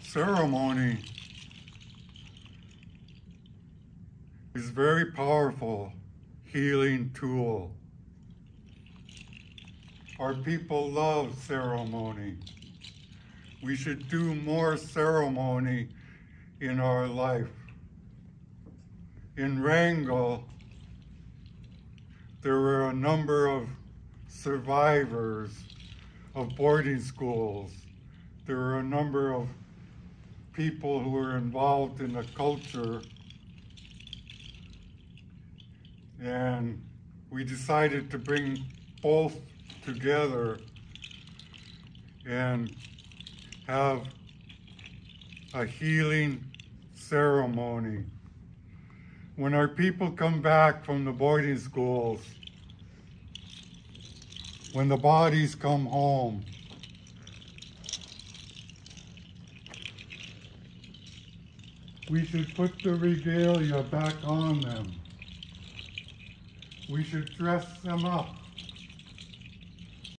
Ceremony is a very powerful healing tool. Our people love ceremony. We should do more ceremony in our life. In Wrangell, there were a number of survivors of boarding schools. There were a number of people who were involved in the culture, and we decided to bring both together and have a healing ceremony. When our people come back from the boarding schools, when the bodies come home, we should put the regalia back on them. We should dress them up